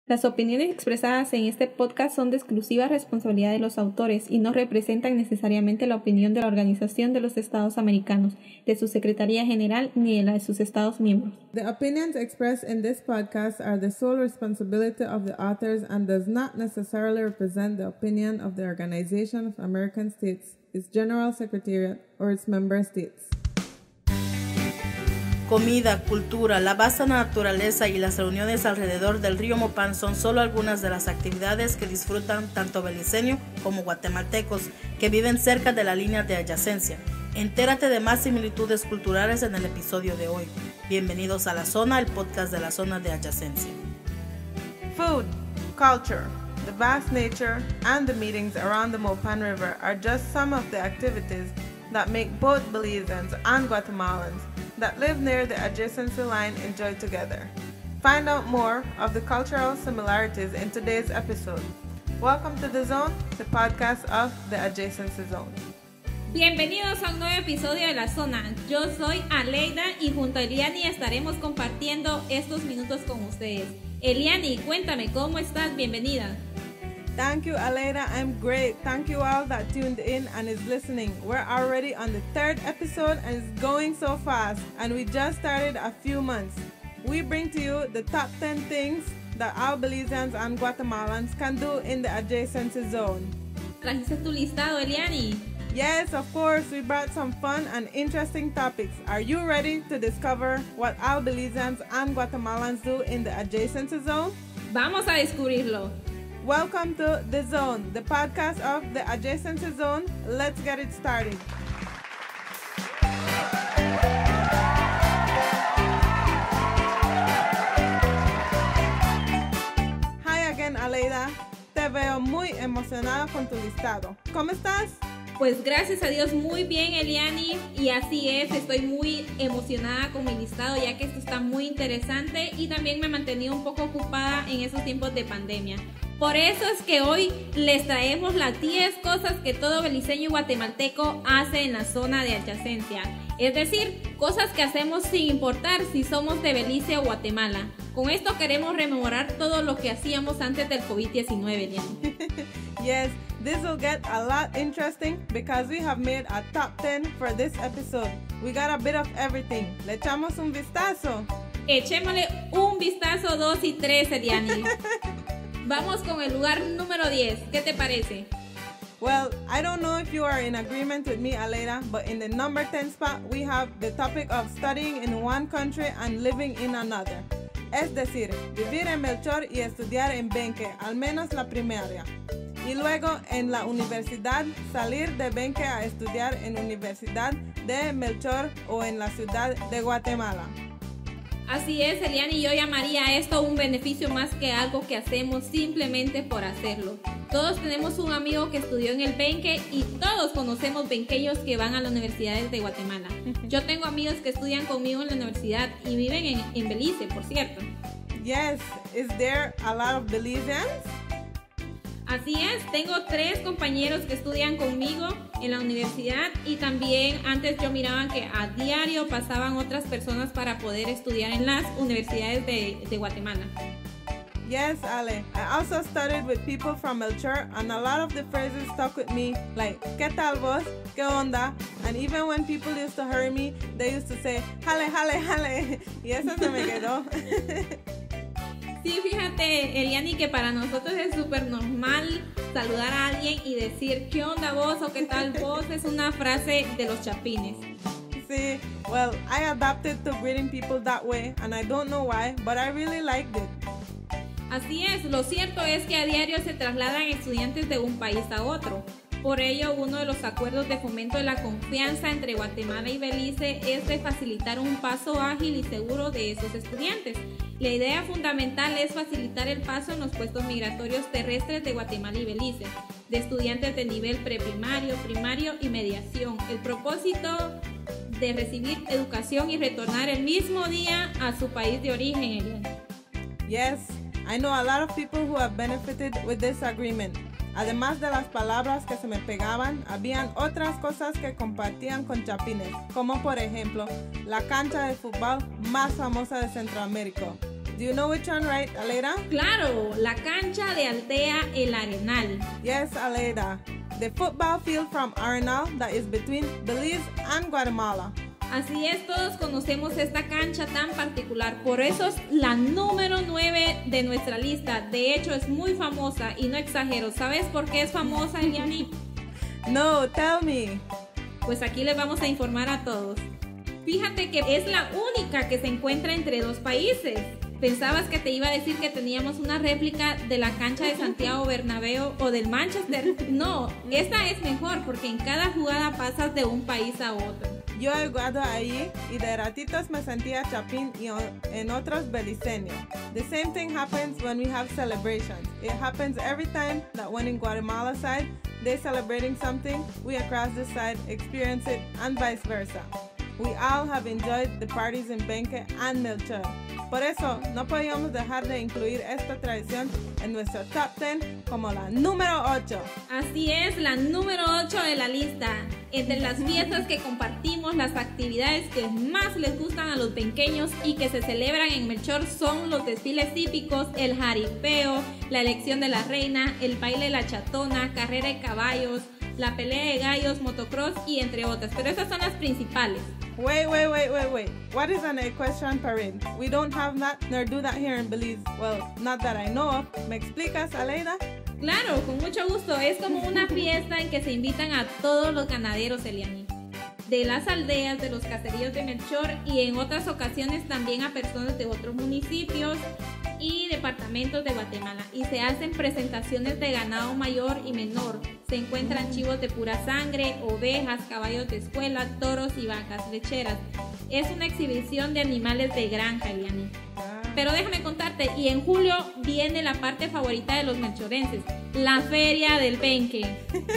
Las opiniones expresadas en este podcast son de exclusiva responsabilidad de los autores y no representan necesariamente la opinión de la Organización de los Estados Americanos, de su Secretaría General ni de la de sus Estados miembros. The opinions expressed in this podcast are the sole responsibility of the authors and does not necessarily represent the opinion of the Organization of American States, its General Secretariat, or its member states. Comida, cultura, la vasta naturaleza y las reuniones alrededor del río Mopán son solo algunas de las actividades que disfrutan tanto beliceños como guatemaltecos que viven cerca de la línea de adyacencia. Entérate de más similitudes culturales en el episodio de hoy. Bienvenidos a La Zona, el podcast de la zona de adyacencia. Food, culture, the vast nature, and the meetings around the Mopan River are just some of the activities that make both Belizeans and Guatemalans that live near the adjacency line enjoy together. Find out more of the cultural similarities in today's episode. Welcome to The Zone, the podcast of the Adjacency Zone. Bienvenidos a un nuevo episodio de La Zona. Yo soy Aleida y junto a Eliani estaremos compartiendo estos minutos con ustedes. Eliani, cuéntame, ¿cómo estás? Bienvenida. Thank you, Aleida. I'm great. Thank you all that tuned in and is listening. We're already on the third episode and it's going so fast. And we just started a few months. We bring to you the top 10 things that our Belizeans and Guatemalans can do in the adjacency zone. ¿Trajiste tu listado, Eliani? Yes, of course. We brought some fun and interesting topics. Are you ready to discover what our Belizeans and Guatemalans do in the adjacency zone? Vamos a descubrirlo. Welcome to The Zone, the podcast of the Adjacency Zone. Let's get it started. Hi again, Aleida. Te veo muy emocionada con tu listado. ¿Cómo estás? Pues gracias a Dios muy bien, Eliani, y así es, estoy muy emocionada con mi listado ya que esto está muy interesante y también me he mantenido un poco ocupada en esos tiempos de pandemia. Por eso es que hoy les traemos las 10 cosas que todo beliceño y guatemalteco hace en la zona de adyacencia. Es decir, cosas que hacemos sin importar si somos de Belice o Guatemala. Con esto queremos rememorar todo lo que hacíamos antes del COVID-19, Eliani. Yes, this will get a lot interesting because we have made a top 10 for this episode. We got a bit of everything. ¿Le echamos un vistazo? Echémosle un vistazo 2 y 3, Eliani. Vamos con el lugar número 10. ¿Qué te parece? Well, I don't know if you are in agreement with me, Aleida, but in the number 10 spot, we have the topic of studying in one country and living in another. Es decir, vivir en Melchor y estudiar en Benque, al menos la primaria. Y luego en la universidad, salir de Benque a estudiar en Universidad de Melchor o en la ciudad de Guatemala. Así es, Eliani, yo llamaría a esto un beneficio más que algo que hacemos simplemente por hacerlo. Todos tenemos un amigo que estudió en el Benque y todos conocemos benqueños que van a las universidades de Guatemala. Yo tengo amigos que estudian conmigo en la universidad y viven en Belice, por cierto. Yes, is there a lot of Belizeans? Así es, tengo 3 compañeros que estudian conmigo en la universidad y también antes yo miraba que a diario pasaban otras personas para poder estudiar en las universidades de Guatemala. Yes, Ale. I also studied with people from Melchor and a lot of the phrases stuck with me like, ¿qué tal vos? ¿Qué onda? And even when people used to hurry me, they used to say, jale, jale, jale. Y eso se me quedó. Sí, fíjate, Eliani, que para nosotros es súper normal saludar a alguien y decir ¿qué onda vos? O ¿qué tal vos? Es una frase de los chapines. Sí, well, I adapted to greeting people that way and I don't know why, but I really liked it. Así es, lo cierto es que a diario se trasladan estudiantes de un país a otro. Por ello, uno de los acuerdos de fomento de la confianza entre Guatemala y Belice es de facilitar un paso ágil y seguro de esos estudiantes. La idea fundamental es facilitar el paso en los puestos migratorios terrestres de Guatemala y Belice, de estudiantes de nivel preprimario, primario y mediación. El propósito de recibir educación y retornar el mismo día a su país de origen, Eliani. Yes, I know a lot of people who have benefited with this agreement. Además de las palabras que se me pegaban, habían otras cosas que compartían con chapines, como por ejemplo, la cancha de fútbol más famosa de Centroamérica. Do you know which one, right, Aleida? Claro, la cancha de Altea El Arenal. Yes, Aleida. The football field from Arenal that is between Belize and Guatemala. Así es, todos conocemos esta cancha tan particular, por eso es la número 9 de nuestra lista. De hecho, es muy famosa y no exagero. ¿Sabes por qué es famosa, Eliani? No, tell me. Pues aquí les vamos a informar a todos. Fíjate que es la única que se encuentra entre dos países. ¿Pensabas que te iba a decir que teníamos una réplica de la cancha de Santiago Bernabéu o del Manchester? No, esta es mejor porque en cada jugada pasas de un país a otro. Yo he jugado ahí y de ratitos me sentía chapín y en otros beliceño. The same thing happens when we have celebrations. It happens every time that when in Guatemala side, they're celebrating something, we across the side experience it and vice versa. We all have enjoyed the parties in Benque and Melchor. Por eso, no podíamos dejar de incluir esta tradición en nuestro top 10 como la número 8. Así es, la número 8 de la lista. Entre las fiestas que compartimos, las actividades que más les gustan a los benqueños y que se celebran en Melchor son los desfiles típicos, el jaripeo, la elección de la reina, el baile de la chatona, carrera de caballos, la pelea de gallos, motocross y entre otras. Pero esas son las principales. Wait. What is an equestrian parade? We don't have that, nor do that here in Belize. Well, not that I know of. ¿Me explicas, Aleida? Claro, con mucho gusto. Es como una fiesta en que se invitan a todos los ganaderos, Eliani, de las aldeas, de los caseríos de Melchor y en otras ocasiones también a personas de otros municipios y departamentos de Guatemala. Y se hacen presentaciones de ganado mayor y menor. Se encuentran chivos de pura sangre, ovejas, caballos de escuela, toros y vacas lecheras. Es una exhibición de animales de granja, Eliani. Pero déjame contarte, y en julio viene la parte favorita de los melchorenses, la feria del Benque.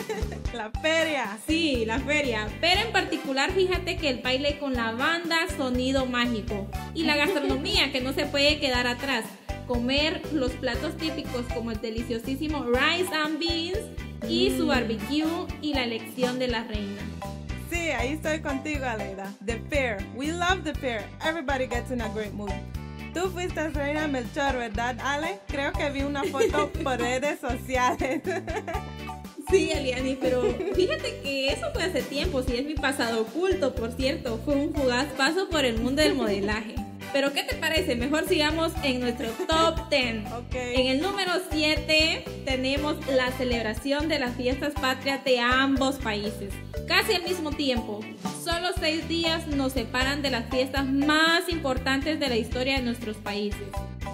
La feria. Sí, la feria. Pero en particular, fíjate que el baile con la banda Sonido Mágico y la gastronomía que no se puede quedar atrás. Comer los platos típicos como el deliciosísimo rice and beans y su barbecue y la elección de la reina. Sí, ahí estoy contigo, Aleida. The fair. We love the fair. Everybody gets in a great mood. Tú fuiste reina Melchor, ¿verdad, Ale? Creo que vi una foto por redes sociales. Sí, Eliani, pero fíjate que eso fue hace tiempo, sí es mi pasado oculto, por cierto. Fue un fugaz paso por el mundo del modelaje. Pero ¿qué te parece? Mejor sigamos en nuestro top 10. Okay. En el número 7 tenemos la celebración de las fiestas patrias de ambos países. Casi al mismo tiempo. Solo 6 días nos separan de las fiestas más importantes de la historia de nuestros países.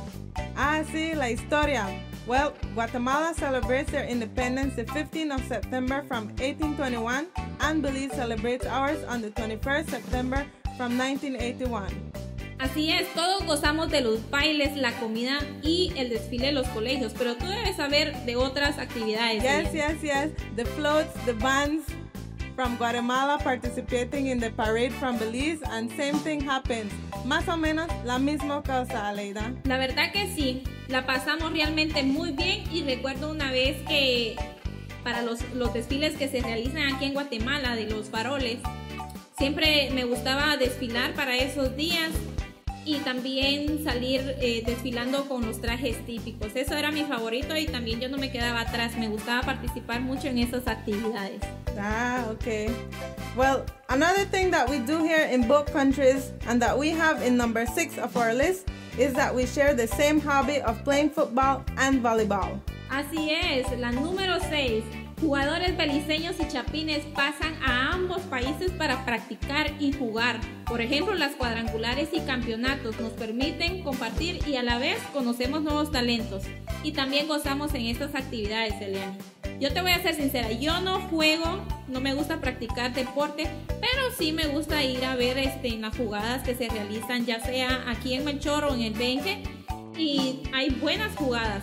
Ah, sí, la historia. Well, Guatemala celebrates their independence the 15th of September from 1821 and Belize celebrates ours on the 21st September from 1981. Así es, todos gozamos de los bailes, la comida y el desfile de los colegios, pero tú debes saber de otras actividades. Yes. The floats, the bands from Guatemala participating in the parade from Belize, and same thing happens. Más o menos la misma cosa, Aleida. La verdad que sí, la pasamos realmente muy bien y recuerdo una vez que para los desfiles que se realizan aquí en Guatemala de los faroles, siempre me gustaba desfilar para esos días y también salir desfilando con los trajes típicos. Eso era mi favorito y también yo no me quedaba atrás. Me gustaba participar mucho en esas actividades. Ah, okay. Well, another thing that we do here in both countries and that we have in number 6 of our list is that we share the same hobby of playing football and volleyball. Así es, la número 6. Jugadores beliceños y chapines pasan a ambos países para practicar y jugar. Por ejemplo, las cuadrangulares y campeonatos nos permiten compartir y a la vez conocemos nuevos talentos. Y también gozamos en estas actividades, Eliani. Yo te voy a ser sincera, yo no juego, no me gusta practicar deporte, pero sí me gusta ir a ver las jugadas que se realizan, ya sea aquí en Melchor o en el Benque, y hay buenas jugadas.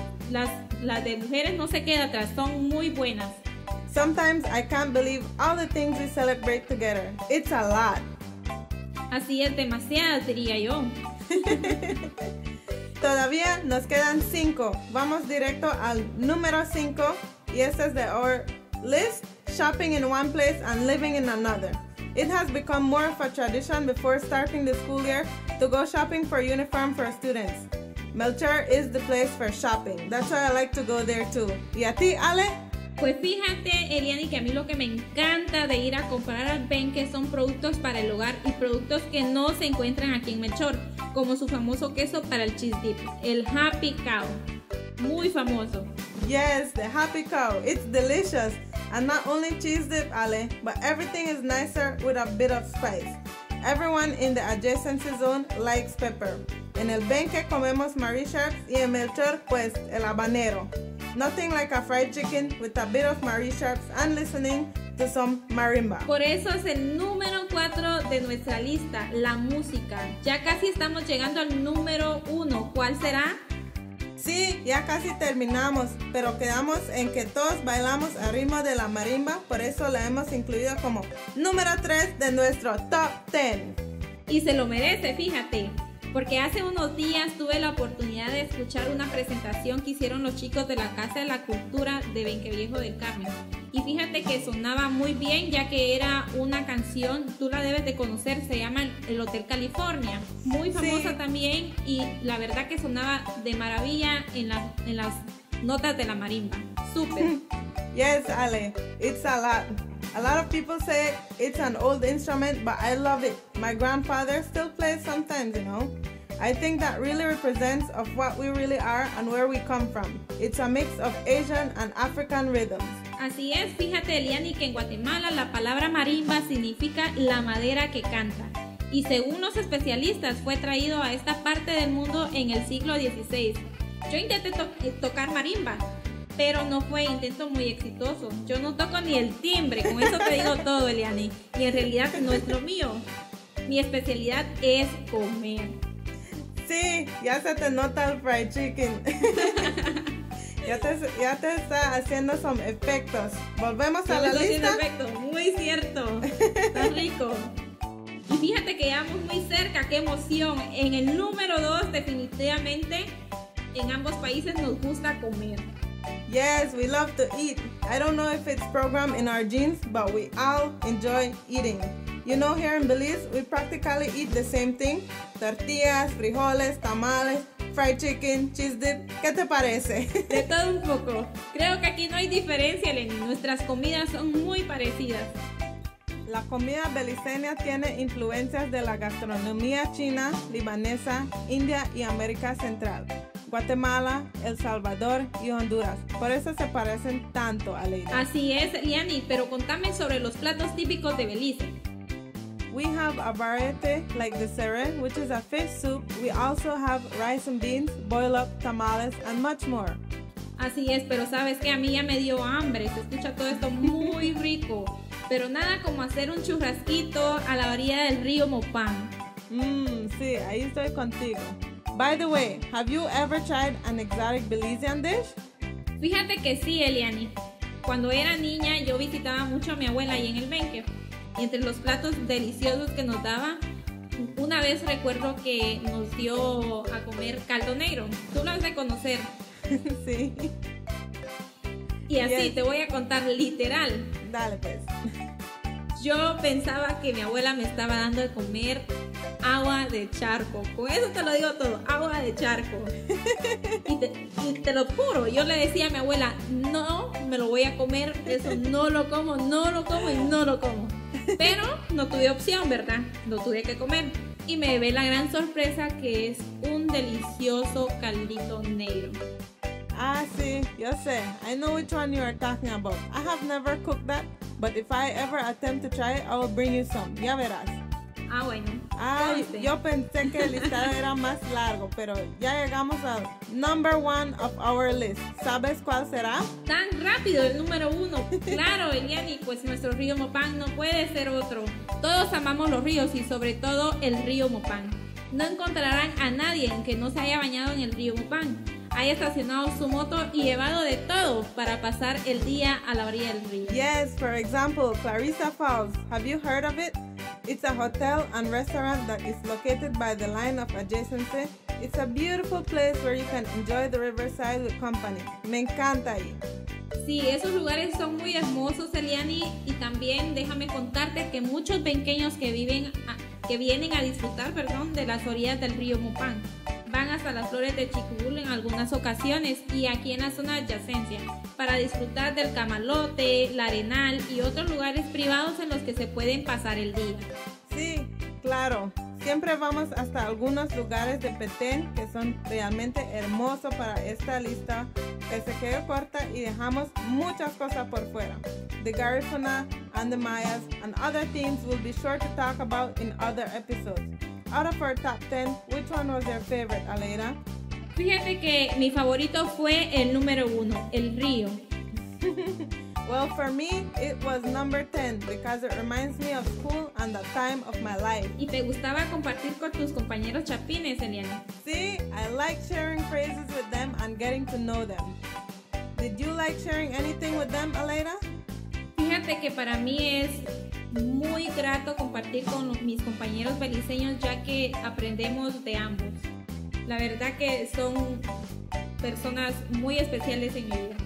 Las de mujeres no se queda atrás, son muy buenas. Sometimes I can't believe all the things we celebrate together. It's a lot. Así es, demasiadas diría yo. Todavía nos quedan 5. Vamos directo al número 5 y este es de our list, shopping in one place and living in another. It has become more of a tradition before starting the school year to go shopping for uniform for students. Melchor is the place for shopping. That's why I like to go there too. ¿Y a ti, Ale? Pues fíjate, Eliani, que a mí lo que me encanta de ir a comprar al Benque son productos para el hogar y productos que no se encuentran aquí en Melchor, como su famoso queso para el cheese dip, el Happy Cow. Muy famoso. Yes, the Happy Cow. It's delicious. And not only cheese dip, Ale, but everything is nicer with a bit of spice. Everyone in the adjacency zone likes pepper. En el Benque comemos Marie Sharps y en Melchor, pues, el habanero. Nothing like a fried chicken with a bit of Marie Sharps and listening to some marimba. Por eso es el número 4 de nuestra lista, la música. Ya casi estamos llegando al número 1. ¿Cuál será? Sí, ya casi terminamos, pero quedamos en que todos bailamos al ritmo de la marimba, por eso la hemos incluido como número 3 de nuestro Top 10. Y se lo merece, fíjate, porque hace unos días tuve la oportunidad de escuchar una presentación que hicieron los chicos de la Casa de la Cultura de Benque Viejo del Carmen. Y fíjate que sonaba muy bien, ya que era una canción, tú la debes de conocer, se llama El Hotel California. Muy famosa Sí. también, y la verdad que sonaba de maravilla en las notas de la marimba. Súper. Yes, Ale, it's a lot. A lot of people say it's an old instrument, but I love it. My grandfather still plays sometimes, you know. I think that really represents of what we really are and where we come from. It's a mix of Asian and African rhythms. Así es, fíjate, Eliani, que en Guatemala la palabra marimba significa la madera que canta. Y según los especialistas, fue traído a esta parte del mundo en el siglo XVI. Yo intenté tocar marimba, pero no fue intento muy exitoso. Yo no toco ni el timbre, con eso te digo todo, Eliani. Y en realidad no es lo mío. Mi especialidad es comer. Sí, ya se te nota el fried chicken. ya te está haciendo some efectos. Volvemos a la lista. Perfecto, muy cierto. Está rico. Y fíjate que ya vamos muy cerca, qué emoción. En el número 2, definitivamente, en ambos países nos gusta comer. Yes, we love to eat. I don't know if it's programmed in our genes, but we all enjoy eating. You know, here in Belize, we practically eat the same thing. Tortillas, frijoles, tamales, fried chicken, cheese dip. ¿Qué te parece? De todo un poco. Creo que aquí no hay diferencia, Lenny. Nuestras comidas son muy parecidas. La comida beliceña tiene influencias de la gastronomía china, libanesa, India y América Central. Guatemala, El Salvador y Honduras. Por eso se parecen tanto a Leida. Así es, Liani, pero contame sobre los platos típicos de Belice. We have a variety like the seré, which is a fish soup. We also have rice and beans, boil up tamales, and much more. Así es, pero sabes que a mí ya me dio hambre. Se escucha todo esto muy rico. Pero nada como hacer un churrasquito a la orilla del río Mopán. Sí, ahí estoy contigo. By the way, have you ever tried an exotic Belizean dish? Fíjate que sí, Eliani. Cuando era niña yo visitaba mucho a mi abuela ahí en el Benque. Y entre los platos deliciosos que nos daba, una vez recuerdo que nos dio a comer caldo negro. Tú lo has de conocer. Sí. Y así Yes. te voy a contar literal. Dale pues. Yo pensaba que mi abuela me estaba dando de comer agua de charco. Con eso te lo digo todo, agua de charco. Y te lo juro, yo le decía a mi abuela, no me lo voy a comer, eso no lo como y no lo como. Pero no tuve opción, ¿verdad? Lo tuve que comer. Y me llevé la gran sorpresa que es un delicioso caldito negro. Ah, sí, yo sé. I know which one you are talking about. I have never cooked that, but if I ever attempt to try it, I will bring you some. Ya verás. Ah, bueno. Ay, conste. yo pensé que el listado era más largo, pero ya llegamos al number 1 of our list. ¿Sabes cuál será? Tan rápido el número 1. Claro, Eliani, pues nuestro río Mopán no puede ser otro. Todos amamos los ríos y sobre todo el río Mopán. No encontrarán a nadie que no se haya bañado en el río Mopán, haya estacionado su moto y llevado de todo para pasar el día a la orilla del río. Yes, for example, Clarissa Falls. Have you heard of it? It's a hotel and restaurant that is located by the line of adjacency. It's a beautiful place where you can enjoy the riverside with company. Me encanta ahí. Sí, esos lugares son muy hermosos, Eliani, y también déjame contarte que muchos benqueños que vienen a disfrutar, de las orillas del río Mopán van a hasta las flores de Chicubul en algunas ocasiones y aquí en la zona adyacencia, para disfrutar del Camalote, la Arenal y otros lugares privados en los que se pueden pasar el día. Sí, claro. Siempre vamos hasta algunos lugares de Petén que son realmente hermosos para esta lista que se quedó corta y dejamos muchas cosas por fuera. The Garifuna and the Mayas and other themes we'll be sure to talk about in other episodes. Out of our top 10, which one was your favorite, Aleida? Fíjate que mi favorito fue el número 1, el río. Well, for me, it was number 10 because it reminds me of school and the time of my life. ¿Y te gustaba compartir con tus compañeros chapines, Eliana? See, I like sharing phrases with them and getting to know them. Did you like sharing anything with them, Aleida? Fíjate que para mí es muy grato compartir con mis compañeros beliceños ya que aprendemos de ambos. La verdad que son personas muy especiales en mi vida.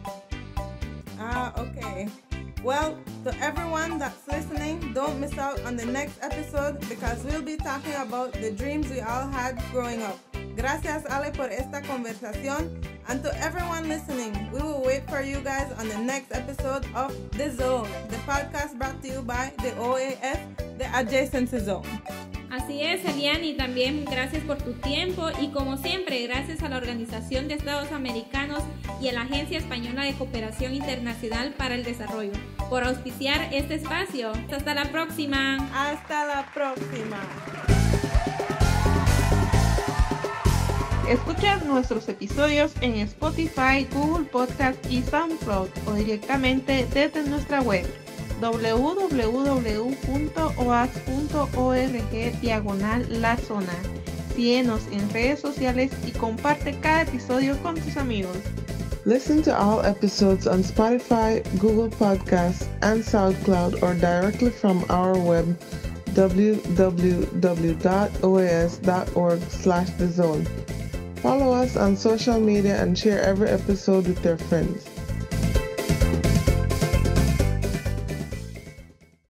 Okay. Well, to everyone that's listening, don't miss out on the next episode because we'll be talking about the dreams we all had growing up. Gracias, Ale, por esta conversación. And to everyone listening, we will wait for you guys on the next episode of The Zone, the podcast brought to you by the OAS, the Adjacency Zone. Así es, Elian, y también gracias por tu tiempo y como siempre, gracias a la Organización de Estados Americanos y a la Agencia Española de Cooperación Internacional para el Desarrollo por auspiciar este espacio. Hasta la próxima. Hasta la próxima. Escucha nuestros episodios en Spotify, Google Podcast y SoundCloud o directamente desde nuestra web www.oas.org/La Zona. Síguenos en redes sociales y comparte cada episodio con tus amigos. Listen to all episodes on Spotify, Google Podcasts, and SoundCloud or directly from our web www.oas.org/thezone. Follow us on social media and share every episode with your friends.